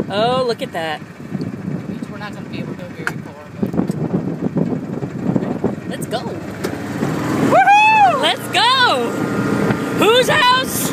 Oh, look at that. Which we're not going to be able to go very far, but... Let's go. Woohoo! Let's go! Whose house?